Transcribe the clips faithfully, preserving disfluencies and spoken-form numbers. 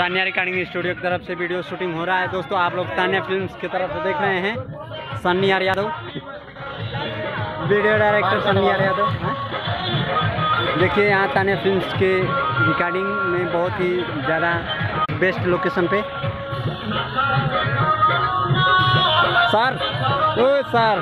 Tanya recording studio की तरफ से वीडियो शूटिंग हो रहा है। दोस्तों आप लोग तान्या फिल्म्स की तरफ से देख रहे हैं Sunny R Yadav, video director Sunny R Yadav. देखिए यहाँ तान्या फिल्म्स के रिकॉर्डिंग में बहुत ही ज़्यादा बेस्ट लोकेशन पे। सर ओ सर,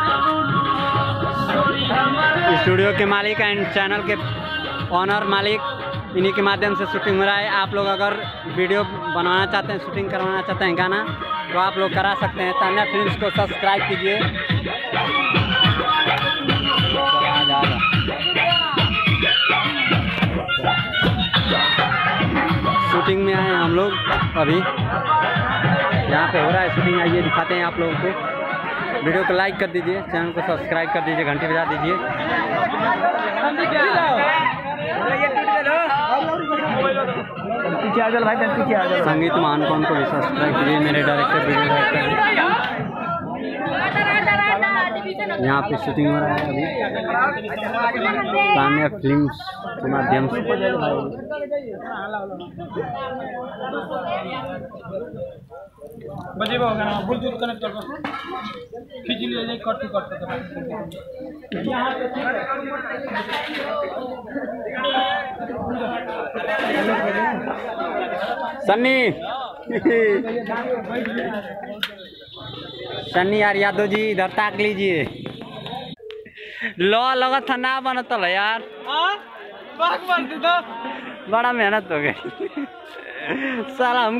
स्टूडियो के मालिक एंड चैनल के ऑनर मालिक, इन्हीं के माध्यम से शूटिंग हो रहा है। आप लोग अगर वीडियो बनवाना चाहते हैं, शूटिंग करवाना चाहते हैं गाना, तो आप लोग करा सकते हैं। तान्या फिल्म्स को सब्सक्राइब कीजिए। शूटिंग में आए हम लोग अभी, यहाँ पे हो रहा है शूटिंग। आइए दिखाते हैं आप लोगों को। वीडियो को लाइक कर दीजिए, चैनल को सब्सक्राइब कर दीजिए, घंटी बजा दीजिए। पीछे आ जाओ भाई, पीछे आ जाओ। संगीत मान कौन को भी सब्सक्राइब कीजिए, मेरे डायरेक्टर वीडियो डायरेक्टर। यहाँ पे शूटिंग हो रहा है अभी तान्या फिल्म्स के माध्यम से। बजे होगा ना, ब्लूटूथ कनेक्ट कर खींच लीजिए, कट कट सन्नी सन्नी यार यादव जी इधर ताक लीजिए। लो लगा था ना बनता यार, बड़ा मेहनत हो गई साला। हम